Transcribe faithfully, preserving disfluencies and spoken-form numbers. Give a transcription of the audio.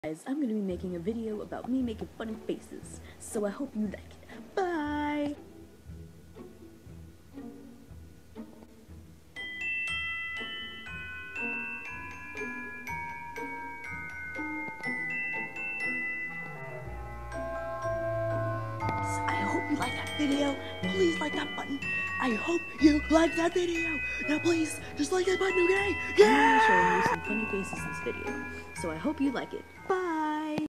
Guys, I'm gonna be making a video about me making funny faces, so I hope you like it. Bye! I hope you like that video. Please like that button. I hope you like that video. Now please, just like that button, okay? Yeah! I'm gonna be showing you some funny faces in this video, so I hope you like it. Bye!